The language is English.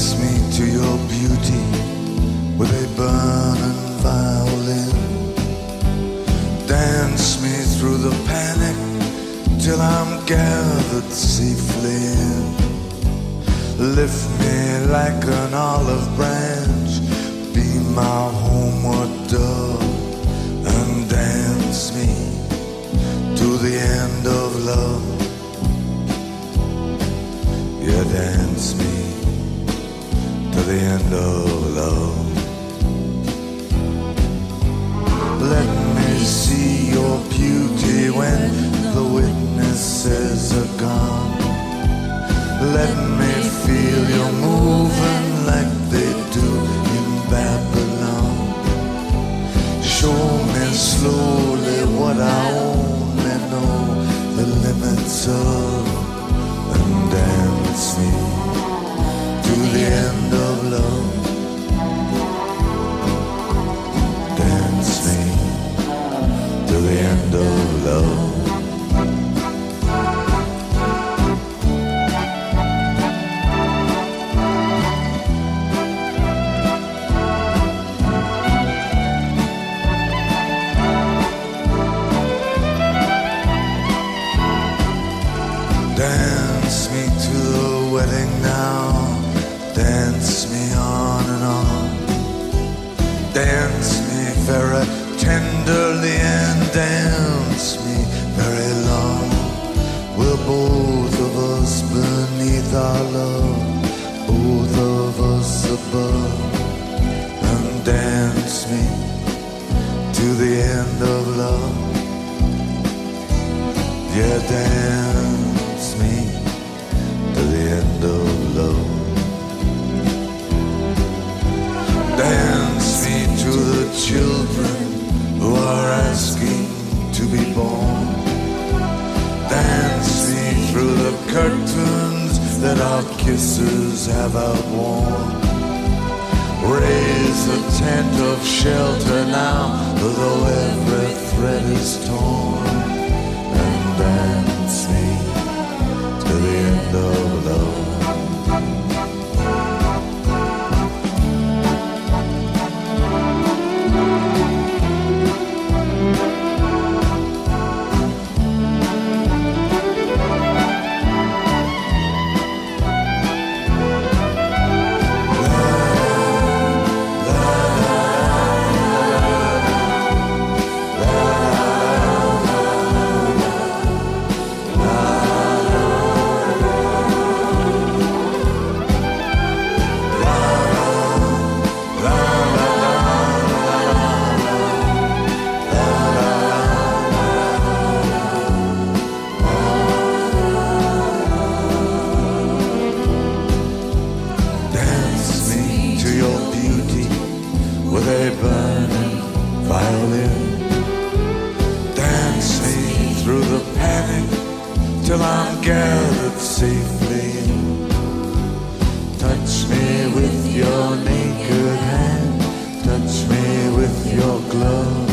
Dance me to your beauty with a burning violin. Dance me through the panic till I'm gathered safely in. Lift me like an olive branch, be my homeward dove, and dance me to the end of love. Yeah, dance me to the end of love. Let me see your beauty when the witnesses are gone. Let me feel you moving like they do in Babylon. Show me slowly what I only know the limits of, and dance me to the end of love. Dance me to the end of love. Dance me to the wedding now. Dance me on and on. Dance me very tenderly and dance me very long. We're both of us beneath our love, both of us above, and dance me to the end of love. Yeah, dance me to the end of love. Dance me to the children who are asking to be born. Dance me through the curtains that our kisses have outworn. Raise a tent of shelter now, though every thread is torn, and dance me to the end of love. With a burning violin, dance me through the panic till I'm gathered safely in. Touch me with your naked hand, touch me with your glove,